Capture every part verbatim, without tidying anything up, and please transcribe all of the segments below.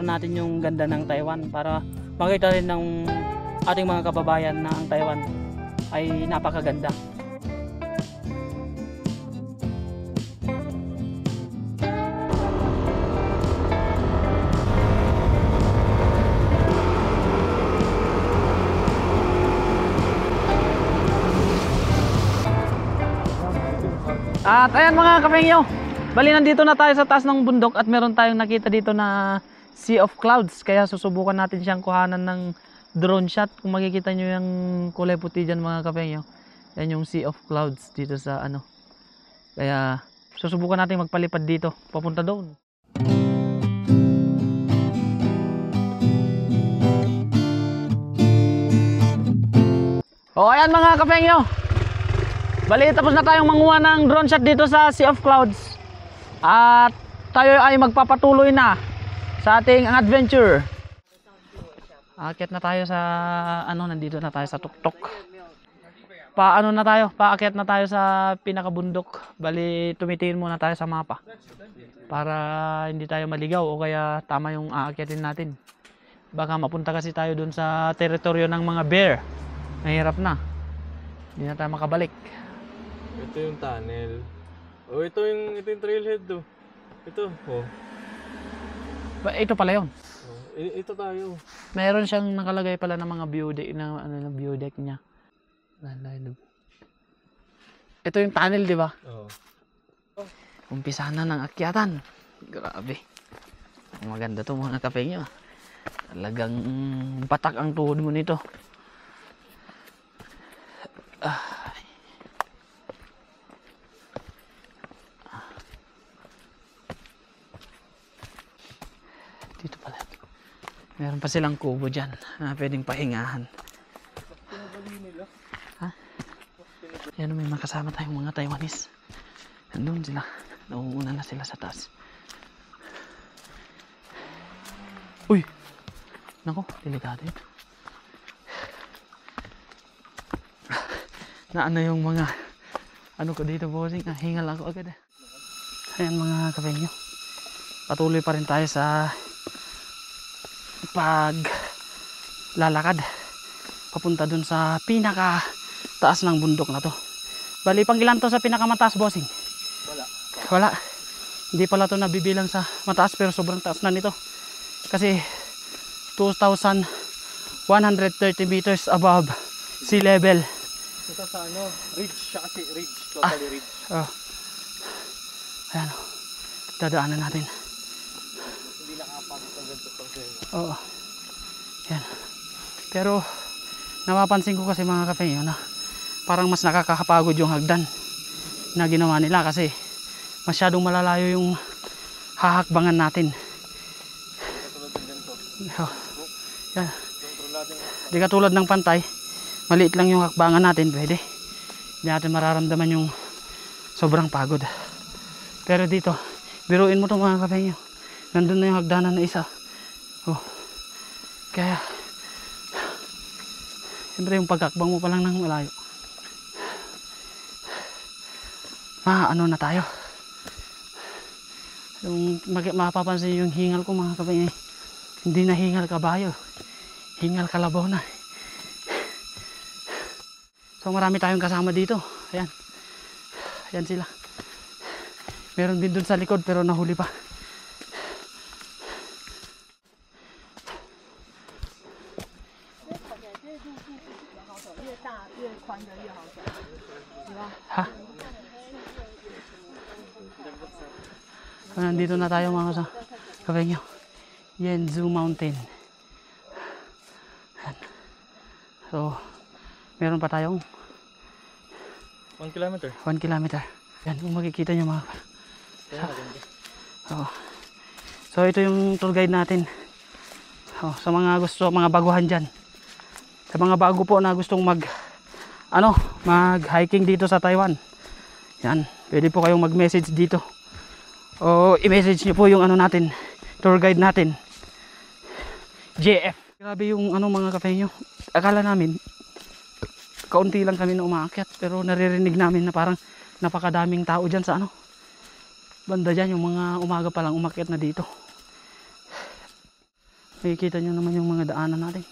i-explore natin yung ganda ng Taiwan para makita rin ng ating mga kababayan na ang Taiwan ay napakaganda. At ayan mga kapengyo, bali nandito na tayo sa taas ng bundok at meron tayong nakita dito na Sea of Clouds. Kaya susubukan natin siyang kuhanan ng drone shot. Kung makikita nyo yung kulay puti dyan mga kapengyo, yan yung Sea of Clouds dito sa ano. Kaya susubukan natin magpalipad dito, papunta doon. O ayan mga kapengyo, bali tapos na tayong manguha ng drone shot dito sa Sea of Clouds. At tayo ay magpapatuloy na sa ating adventure. Aakyat na tayo sa ano, nandito na tayo sa tuktok. Paano na tayo? Paakyat na tayo sa pinakabundok. Bali tumitingin muna tayo sa mapa para hindi tayo maligaw o kaya tama yung aakyatin natin. Baka mapunta kasi tayo dun sa teritoryo ng mga bear. Mahirap na. Hindi na tayo makabalik. Ito yung tunnel. Oh, ito yung ito yung trailhead do. Ito, oh. Ba, ito pala 'yon. Oh, ito tayo. Meron siyang nakalagay pala ng mga view deck na ano na view deck niya. Ito yung tunnel, di ba? Oo. Oh. Umpisa na ng akyatan. Grabe. Maganda 'to mga kapengyo. Talagang patak ang tuhod mo nito. Ah. Dito pala. Meron pa silang kubo dyan na pwedeng pahingahan. Ha? Yan, may makasama tayong mga Taiwanese. Nandun sila. Nauuna na sila sa taas. Uy! Nako, delikado yun. Na ano yung mga ano ko dito, bossing. Ah, hingal ako agad. Ayan mga kapengyo. Patuloy pa rin tayo sa pag lalakad papunta dun sa pinaka taas ng bundok na to. Bali pang ilan to sa pinakamataas, bossing? Wala. Wala. Hindi pala to nabibilang sa mataas pero sobrang taas na nito. Kasi two thousand one hundred thirty meters above sea level. Ito sa ano, ridge siya kasi ridge, totally ridge. Ah. Oh. Ayan o. Dadaanan natin. Hindi nakapagod ang ganito pag-sell. Oo. Yan. Pero napapansin ko kasi mga kapengyo na parang mas nakakapagod yung hagdan na ginawa nila kasi masyadong malalayo yung hahakbangan natin. Katulad ng ganito. Oh. Yan. Di katulad ng pantay, maliit lang yung hakbangan natin, pwede. Hindi natin mararamdaman yung sobrang pagod. Pero dito, biruin mo ito mga kapengyo. Nandun na yung hagdanan na isa. Oh. Kaya siyempre yung pagkakbang mo pa lang ng malayo. Ma, ano na tayo. Yung mapapansin yung hingal ko mga kapengyo. Hindi na hingal kabayo. Hingal kalabaw na. So marami tayong kasama dito. Ayan. Ayan sila. Meron din dun sa likod pero nahuli pa. Ha? So, nandito na tayo mga kapengyo. Yanzhou Mountain. Ayan. So, meron pa tayong one kilometer. one kilometer. Yan, kung makikita nyo mga Kaya maganda. Oo. So ito yung tour guide natin. Oh, sa mga gusto, mga baguhan dyan. Sa mga bago po na gustong mag ano, mag hiking dito sa Taiwan. Yan, pwede po kayong mag message dito. O i-message nyo po yung ano natin, tour guide natin. J F. Grabe yung ano mga kapengyo. Akala namin kaunti lang kami na umaakyat pero naririnig namin na parang napakadaming tao dyan sa ano banda dyan, yung mga umaga pa lang umakyat na dito. Makikita nyo naman yung mga daanan natin.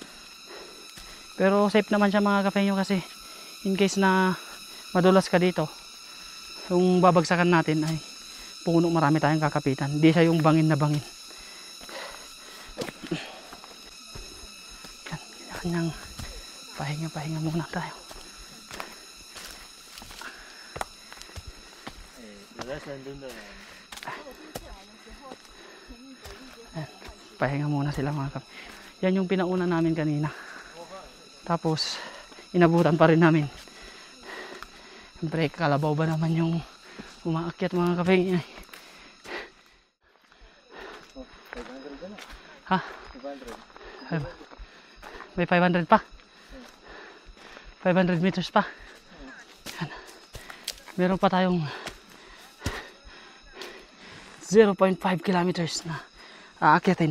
Pero safe naman siya mga kapengyo kasi in case na madulas ka dito, yung babagsakan natin ay puno, marami tayong kakapitan. Hindi siya yung bangin na bangin. Yan, kanyang pahinga pahinga muna tayo. Ayan, pahinga muna sila mga kap. Yan yung pinauna namin kanina. Tapos inabutan pa rin namin. Siyempre kalabaw ba naman yung umaakyat mga kapeng. Ha? May five hundred pa. five hundred meters pa. Yan. Meron pa tayong zero point five kilometers na aakyatin.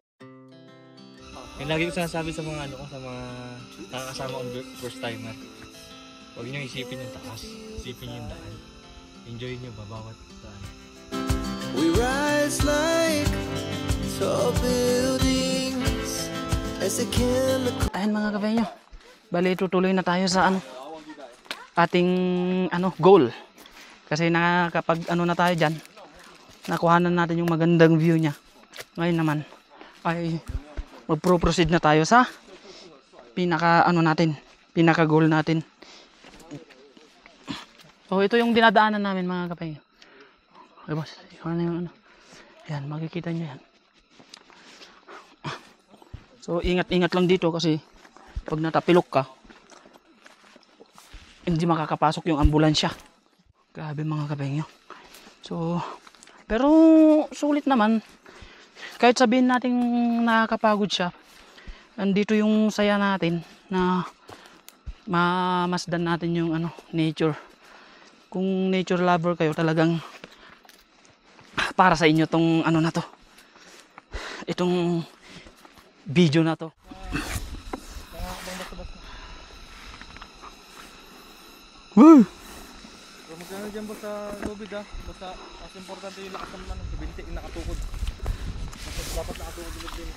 Yung lagi ko sinasabi sa mga ano ko, sa mga nakakasama kong first timer. Huwag niyo isipin yung taas, isipin yung daan. Enjoy niyo ba bawat daan. We rise like tall buildings as a chemical. Ayan mga kapenyo, bali tutuloy na tayo sa ano ating ano goal. Kasi nakakapag ano na tayo dyan, nakuhanan natin yung magandang view nya. Ngayon naman ay magpro-proceed na tayo sa pinaka ano natin, pinaka goal natin. So ito yung dinadaanan namin mga kapay. Okay boss, ikaw na yung ano. Yan, makikita nyo yan. So ingat-ingat lang dito kasi pag natapilok ka, hindi makakapasok yung ambulansya. Grabe mga kapay nyo. So, pero sulit naman. Kahit sabihin natin nakakapagod siya, andito yung saya natin na mamasdan natin yung ano, nature. Kung nature lover kayo, talagang para sa inyo tong ano na to, itong video na to. Woo! Magkano dyan boss sa lubid ah, basta mas importante yung lakas naman ng binti yung nakatukod. Mas dapat nakatukod ulit din.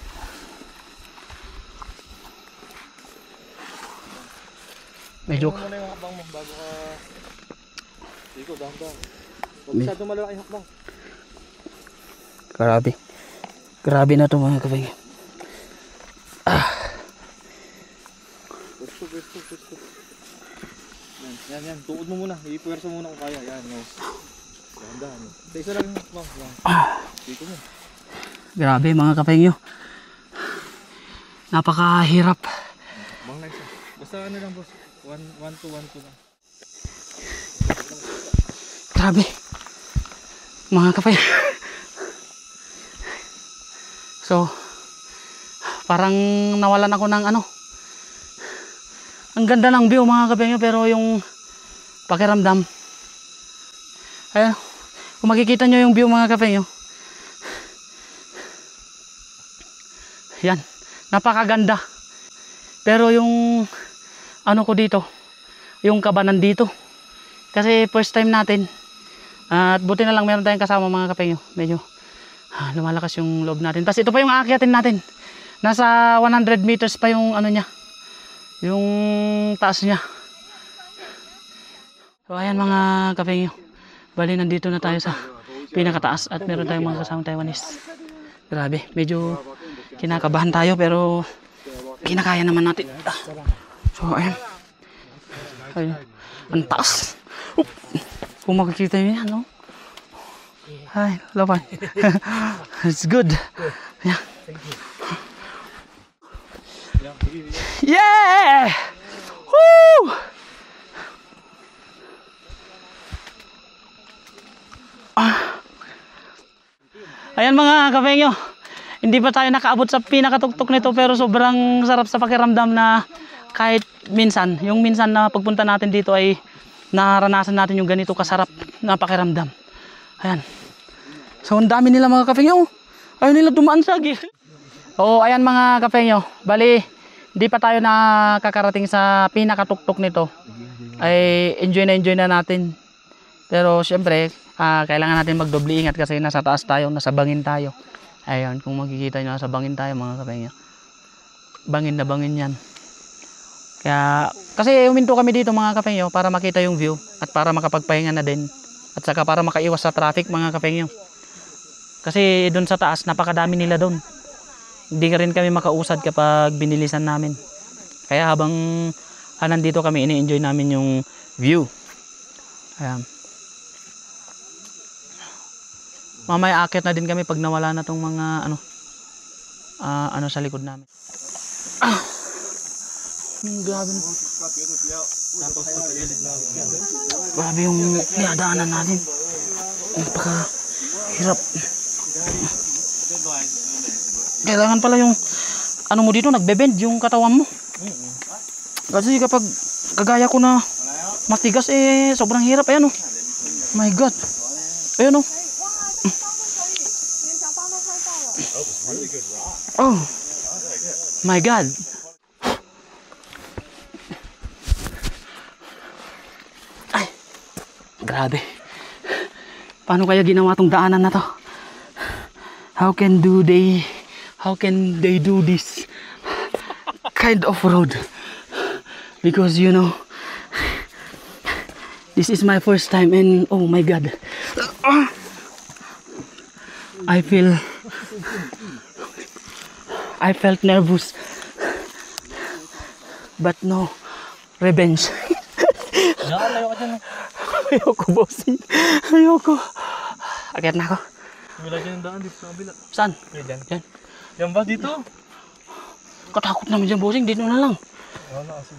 Medyo Tingnan mo muna yung hakbang mo bago ka... Iko, dahan-dahan. Huwag masyado malaki yung hakbang. grabe. Grabe na to mga kapatid. Ah. Gusto, gusto, gusto. Yan, yan, yan. Tuod mo muna. Ipuwersa muna kung kaya. Yan, no. Dahan-dahan. Sa isa lang yung hakbang. Yan. Iko mo. Grabe mga kapatid. Napakahirap. Bang lang siya. Basta ano lang boss. one, one, two, one, two lang. Grabe. Mga kapatid. So, parang nawalan ako ng ano. Ang ganda ng view mga kapatid, pero yung pakiramdam. Ayan. Kung makikita nyo yung view mga kapatid. Yan. Napakaganda. Pero yung ano ko dito, yung kabanan dito. Kasi first time natin. At buti na lang meron tayong kasama mga kapengyo. Medyo ah, lumalakas yung loob natin. Tapos ito pa yung aakyatin natin. Nasa one hundred meters pa yung ano niya. Yung taas niya. So ayan mga kapengyo. Bali nandito na tayo sa pinakataas. At meron tayong mga kasama Taiwanese. Grabe. Medyo kinakabahan tayo pero kinakaya naman natin. Ah. So ayan. Ayun. Ang taas. Oop. Kung makikita nyo yan, no? Ay, laban. It's good. Yeah. Yeah! Woo! Ah. Ayan mga kapengyo. Hindi pa tayo nakaabot sa pinakatuktok nito pero sobrang sarap sa pakiramdam na kahit minsan, yung minsan na pagpunta natin dito ay naranasan natin yung ganito kasarap na pakiramdam. Ayan. So, ang dami nila mga kapengyo. Ayaw nila dumaan sa gilid. Oo, ayan mga kapengyo. Bali, hindi pa tayo nakakarating sa pinakatuktok nito. Ay, enjoy na enjoy na natin. Pero, syempre, uh, kailangan natin magdoble ingat kasi nasa taas tayo, nasa bangin tayo. Ayun, kung makikita nyo, sa bangin tayo mga kapengyo. Bangin na bangin yan. Kaya, kasi huminto kami dito mga kapengyo para makita yung view at para makapagpahinga na din. At saka para makaiwas sa traffic mga kapengyo. Kasi doon sa taas, napakadami nila doon. Hindi ka rin kami makausad kapag binilisan namin. Kaya habang ah, nandito kami, ini-enjoy namin yung view. Ayan. Mamaya akit na din kami pag nawala na tong mga ano uh, ano sa likod namin. Ah. Hmm, grabe na. Grabe yung niadaanan natin. Napaka hirap. Kailangan pala yung ano mo dito, nagbe-bend yung katawan mo. Kasi kapag kagaya ko na matigas eh sobrang hirap. Ayan oh. My God. Ayan oh. Oh my God. Ay, grabe. Paano kaya ginawa tong daanan na to? How can do they how can they do this kind of road? Because you know, this is my first time and oh my God. I feel I felt nervous, but no revenge. Ayoko, bossing. Ayoko. Akyat na ako. Kabila dyan yung daan dito sa kabila. Saan? Yan. Yan. Yan ba dito? Katakot naman dyan, bossing. Dito na lang. Wala kasi.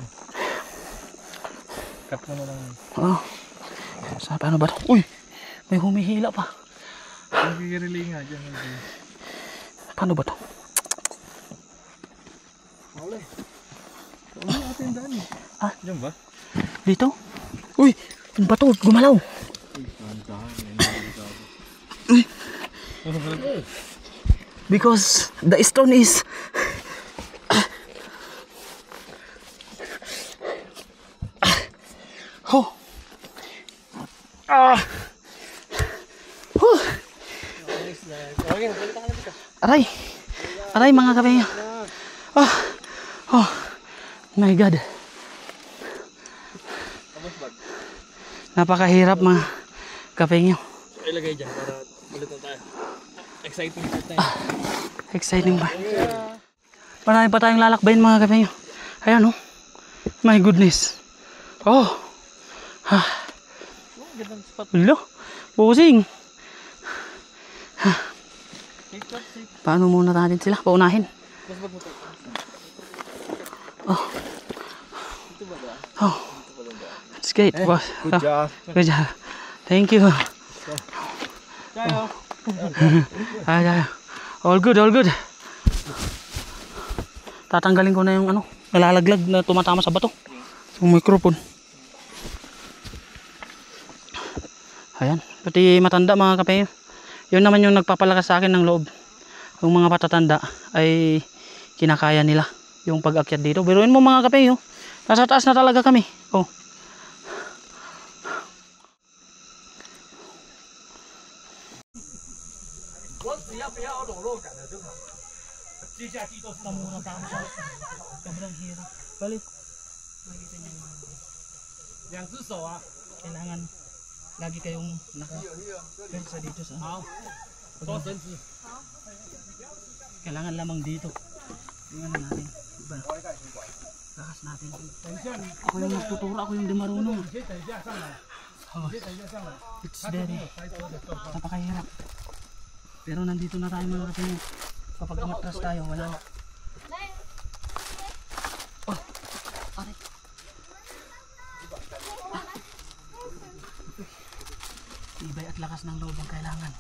Cut mo na lang. Oh. Sa paano ba ito? Uy! May humihila pa. Nagkikirili nga dyan. Paano ba ito? Wala eh. Wala natin yung daan eh. Ah? Dyan ba? Dito? Uy! Yung bato, gumalaw. Uy! Because the stone is oh. Ah. Huh. Aray. Aray mga kapengyo. Oh. Oh. My God. Napakahirap mga kapengyo. Ilagay dyan para ulit na tayo. Exciting pa tayo. Ah, exciting pa. Marami pa tayong lalakbayin mga kapengyo. Ayan oh. My goodness. Oh. Ha. Gandang spot. Ulo. Pusing. Ha. Paano muna natin sila? Paunahin. Mas bag mo tayo. Oh. Oh. That's great. Eh, boss. good job. Good job. Thank you. Tayo. Ay, ay. All good, all good. Tatanggalin ko na yung ano, nalalaglag na tumatama sa bato. Yung microphone. Ayan, pati matanda mga kapengyo. Yun naman yung nagpapalakas sa akin ng loob. Yung mga patatanda ay kinakaya nila yung pag-akyat dito. Biruin mo mga kapengyo, nasa taas na talaga kami. Oh. Sobrang hirap. Balik. Kailangan lagi kayong naka-persa dito sa kailangan lamang dito. Tingnan natin. Diba? Lakas natin. Ako yung nagtuturo, ako yung di marunong. Oh, it's very napakahirap. Pero nandito na tayo mga kapatid. Kapag umatras tayo, wala. Oh, aray. Ibay at lakas ng loob ang kailangan.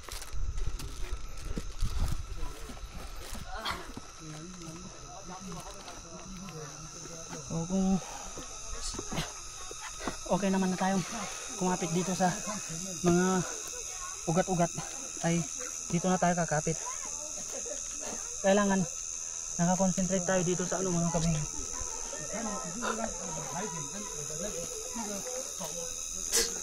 O kung okay naman na tayong kumapit dito sa mga ugat-ugat, ay dito na tayo kakapit. Kailangan nakakonsentrate tayo dito sa ano mga kapatid.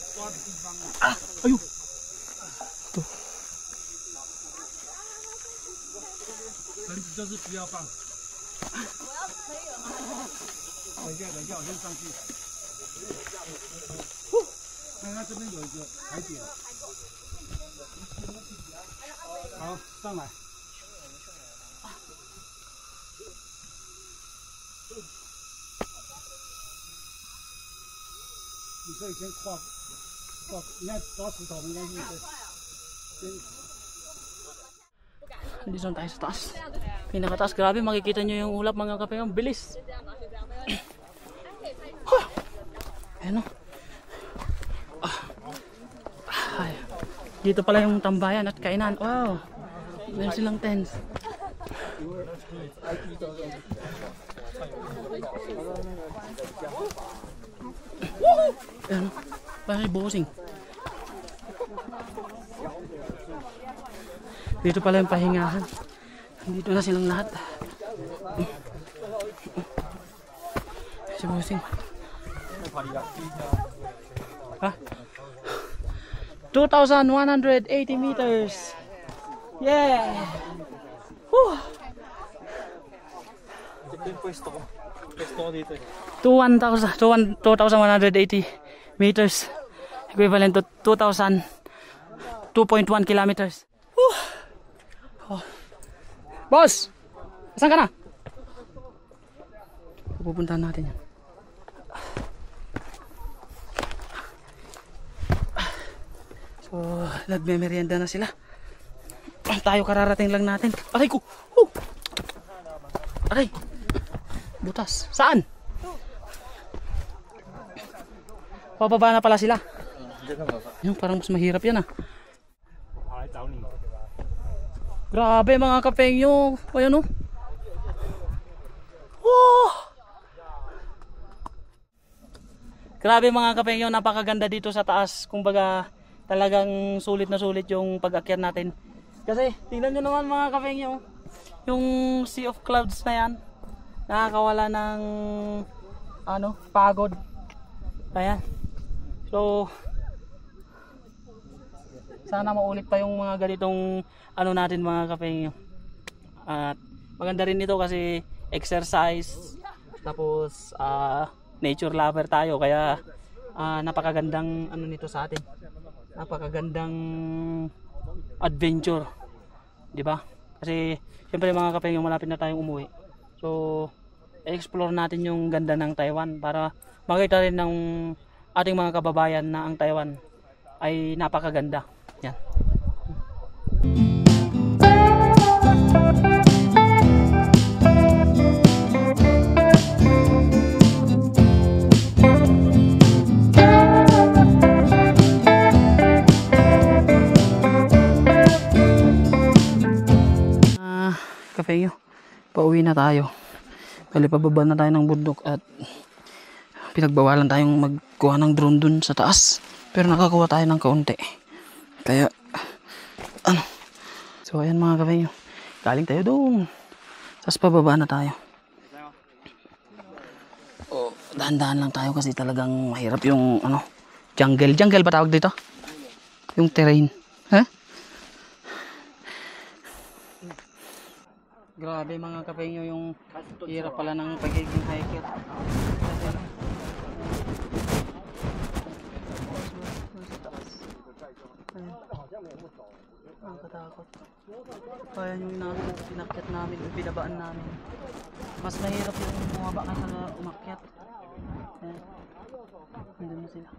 Ah, ayun. Ito. 就是不要放。等一下，等一下，我先上去。看看这边有一个海点。好，上来。你可以先跨跨，你看抓石头没关系，先。 Dito na tayo sa taas. Pinakataas. Grabe, makikita nyo yung ulap mga kapeng. Ang bilis. Huh. Ayan o. Ah. Ay. Dito pala yung tambayan at kainan. Wow. Meron silang tents. Ayan o. Parang bossing. Dito pala yung pahingahan. Dito na silang lahat. Si Bossing. Ha? two thousand one hundred eighty meters. Yeah! Woo! Ito yung pwesto ko. Pwesto ko dito eh. two thousand one hundred eighty meters. Equivalent to two thousand two point one kilometers. Woo! Oh. Boss! Saan ka na? Pupuntahan natin yan. So, nagme-merienda na sila. Tayo kararating lang natin. Aray ko! Oh! Aray! Butas. Saan? Pababa na pala sila. Yung parang mas mahirap yan ah. Grabe mga kapengyo. Ayan o. Oh! Grabe mga kapengyo. Napakaganda dito sa taas. Kumbaga talagang sulit na sulit yung pag-akyat natin. Kasi tingnan nyo naman mga kapengyo. Yung Sea of Clouds na yan. Nakakawala ng ano, pagod. Ayan. So sana maulit pa yung mga ganitong ano natin mga kapengyo. At maganda rin ito kasi exercise, tapos uh, nature lover tayo, kaya uh, napakagandang ano nito sa atin, napakagandang adventure, di ba? Kasi siyempre mga kapengyo, malapit na tayong umuwi, so explore natin yung ganda ng Taiwan para makita rin ng ating mga kababayan na ang Taiwan ay napakaganda. Yan. Ah, kapengyo, pauwi na tayo. Bali, pababa na tayo ng bundok at pinagbawalan tayong magkuha ng drone dun sa taas. Pero nakakuha tayo ng kaunti. Kaya, ano. So, ayan mga kapengyo. Galing tayo doon. Tapos pababa na tayo. Oh, dahan-dahan lang tayo kasi talagang mahirap yung, ano, jungle. Jungle ba tawag dito? Yung terrain. Ha? Huh? Grabe mga kapengyo yung hirap pala ng pagiging hiker. Ang katakot. Kaya yung inakyat, inakyat namin, yung binabaan namin. Mas mahirap yung bumaba kaysa umakyat. Ayan. Nandun na sila.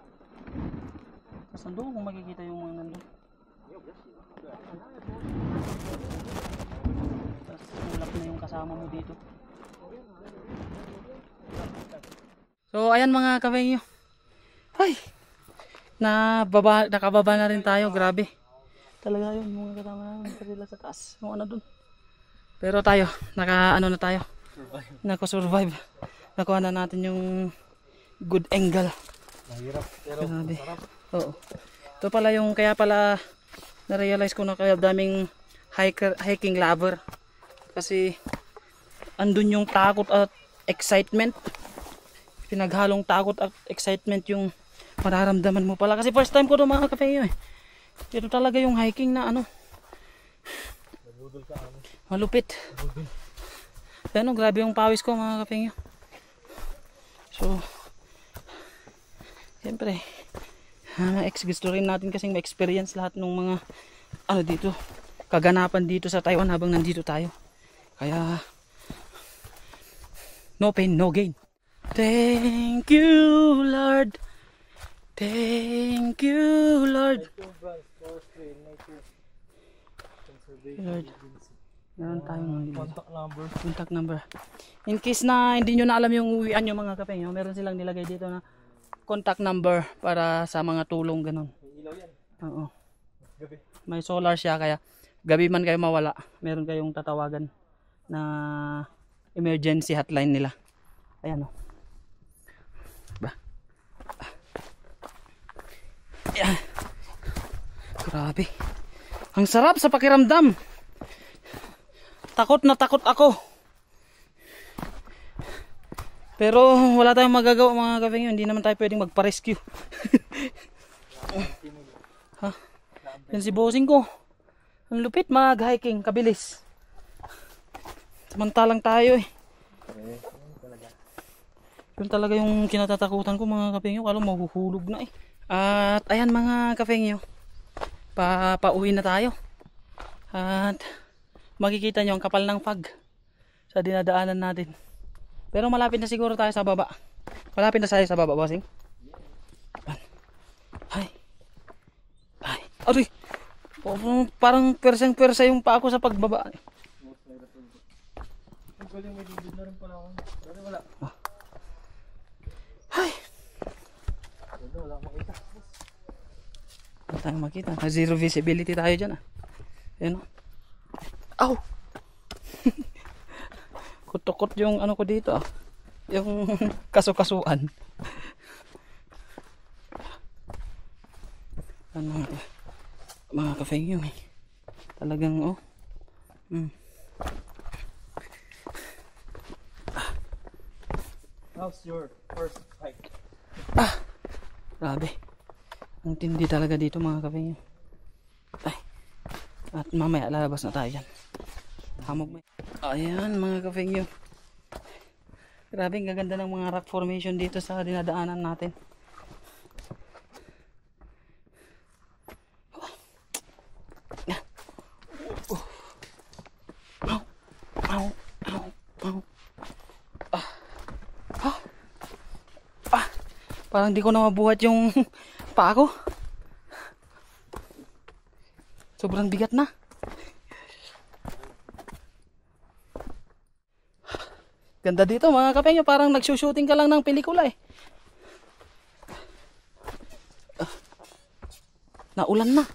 Tapos nandun kung makikita yung mga nandun. Tapos ulap na yung kasama mo dito. So ayan mga kapengyo. Ay! Na baba, nakababa na rin tayo, grabe. Talaga yun, mga kasama namin sila sa taas, yung ano dun. Pero tayo, naka ano na tayo, naka-survive. Nakuha na natin yung good angle. Mahirap, pero grabe. masarap. Oo. Ito pala yung, kaya pala na-realize ko na kaya daming hiker, hiking lover. Kasi andun yung takot at excitement. Pinaghalong takot at excitement yung mararamdaman mo pala. Kasi first time ko ito mga kapengyo eh. Ito talaga yung hiking na ano. Malupit. Ano, grabe yung pawis ko mga kapengyo. So, siyempre, uh, gusto rin natin kasing ma-experience lahat ng mga ano dito, kaganapan dito sa Taiwan habang nandito tayo. Kaya, no pain, no gain. Thank you, Lord. Thank you, Lord. Lord. Meron tayong Contact number. contact number. In case na hindi nyo na alam yung uwian nyo mga kapeng, meron silang nilagay dito na contact number para sa mga tulong ganun. May ilaw yan. Oo. Gabi. May solar siya kaya gabi man kayo mawala, meron kayong tatawagan na emergency hotline nila. Ayan o. Ba. Ayan. Grabe. Ang sarap sa pakiramdam. Takot na takot ako. Pero wala tayong magagawa mga kapeng, hindi naman tayo pwedeng magpa-rescue. Ha? Yan si bossing ko. Ang lupit mag-hiking, kabilis. Samantalang tayo eh. Yun talaga yung kinatatakutan ko mga kapeng, kala mahuhulog na eh. At ayan mga kapeng, pa pauwi na tayo. At makikita nyo ang kapal ng fog sa dinadaanan natin. Pero malapit na siguro tayo sa baba. Malapit na tayo sa baba, bossing. Ay. Ay. Aray. Parang perseng-persa yung pa ako sa pagbaba. Galing, may bibig na rin pala ako. Dali wala. Ay. Dali wala akong makita. Wala tayong makita. Zero visibility tayo dyan ah. Ayan o. Aw! Kutukot yung ano ko dito ah. Yung kasukasuan. Ano mga kafeng yun eh. Talagang oh. Mm. How's your first hike? Ah! Grabe. Ang tindi talaga dito mga kafeng yun. Ay. At mamaya lalabas na tayo dyan. Hamog mo. Ayan mga kafeng yun. Grabe ang gaganda ng mga rock formation dito sa dinadaanan natin. Ow, ow, ow, ow. Ah. Ah. Ah. Parang di ko na mabuhat yung paa ko. Sobrang bigat na. Ganda dito mga kapengyo, parang nagsushooting ka lang ng pelikula eh. Ah. Naulan na.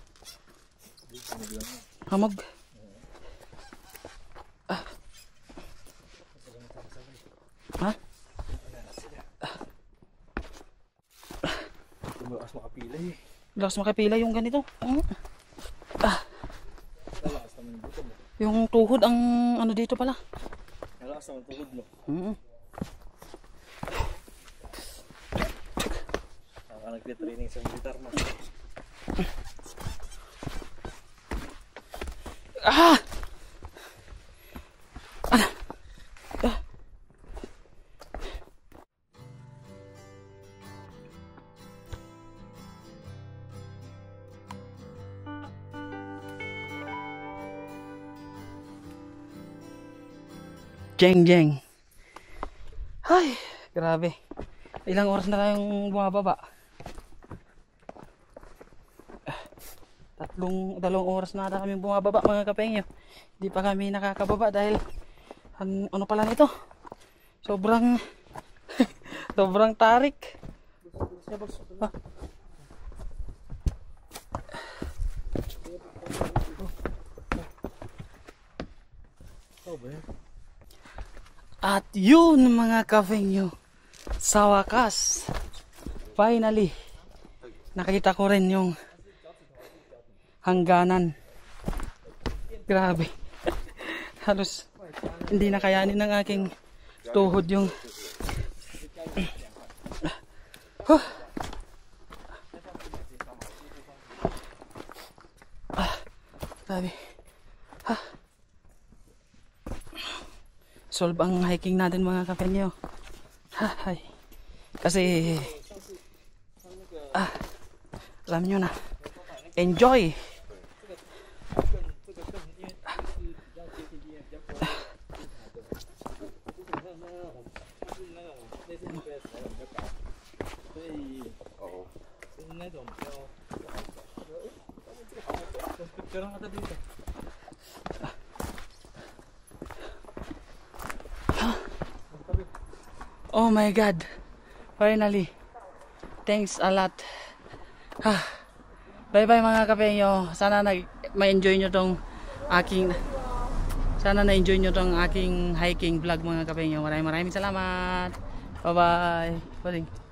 Hamog. Ah. Ha? Lumakas makapila eh. Lakas makapila yung ganito. Mm. Ah. Lalakas naman yung buto mo. Yung tuhod ang ano dito pala. Lalakas naman tuhod mo. Mm. Saka nagtitraining sa militar mo. Ah! Ah! Ah! Jeng jeng. Ay, grabe. Ilang oras na tayong bumababa? Tatlong, dalawang oras na ata kami bumababa mga kapengyo. Hindi pa kami nakakababa dahil an, ano pala nito? Sobrang sobrang tarik. Ah. At yun mga kapengyo, sa wakas, finally, nakita ko rin yung hangganan. Grabe. Halos hindi na kayanin ng aking tuhod yung huh. Ah, grabe. Ah. solve ang hiking natin mga kapengyo. Hay. Kasi ah, alam nyo na, enjoy. Oh my God, finally, thanks a lot. Ah, bye bye mga kapengyo, sana nag ma-enjoy nyo tong aking sana na-enjoy nyo tong aking hiking vlog mga kapengyo. Maraming maraming salamat. Bye bye.